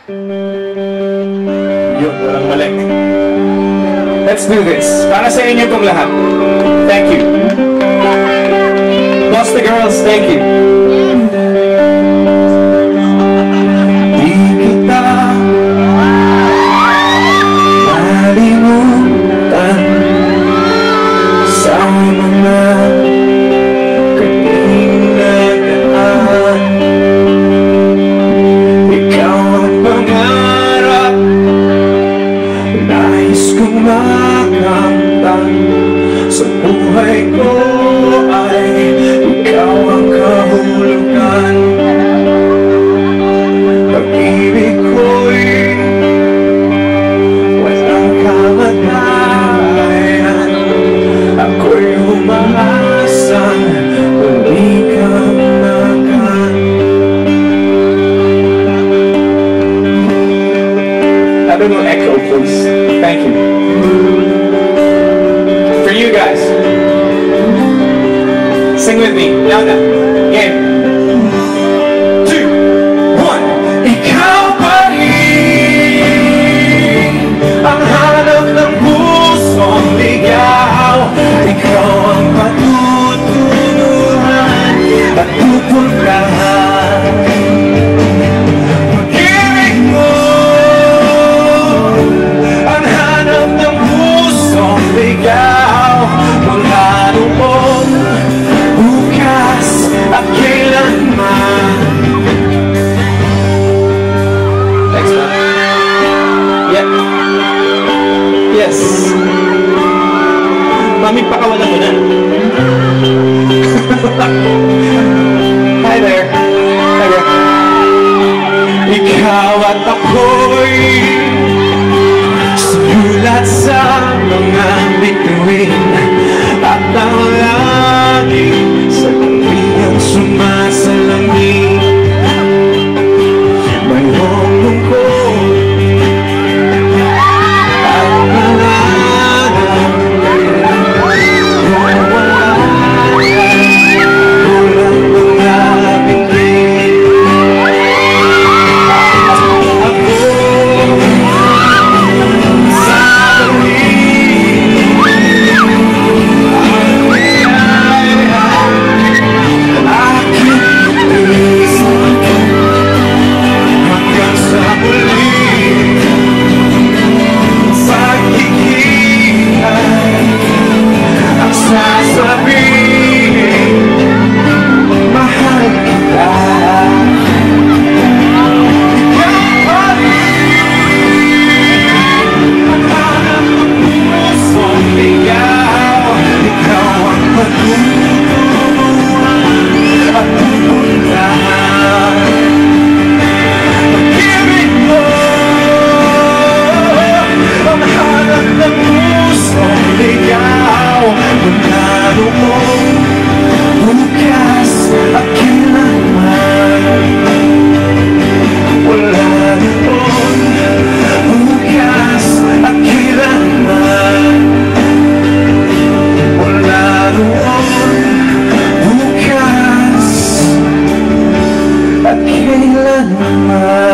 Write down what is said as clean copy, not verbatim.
Yun, walang balik. Let's do this. Para sa inyo pong lahat. Thank you. Boss the girls, thank you. Di kita malimutan sa mga kaninadaan. Ikaw ang pangarap, nais kong makamtan sa buhay ko. Ay ikaw ang kahulugan. Pag-ibig ko'y walang kamatayan. Ako'y umaasang hindi ka makan. A little echo, please. Thank you. For you guys. Sing with me. Louder. Game. 2, 1. Ikaw pa rin ang hanap ng pusong ligaw. Ikaw ang patutunguhan at pupuntahan. Pag-ibig mo ang hanap ng pusong ligaw. Mula noon at kailanman. Thanks, man. Yep. Yes. Mami, pakawalan mo na. Hi there. Hi there. Ikaw at ako'y sulat sa mga bituin at ang laging ang sumasalamin. Mayroong lungkot at pangarap. Kung wala ka, kulang mga bigay. Ako sa kailanman.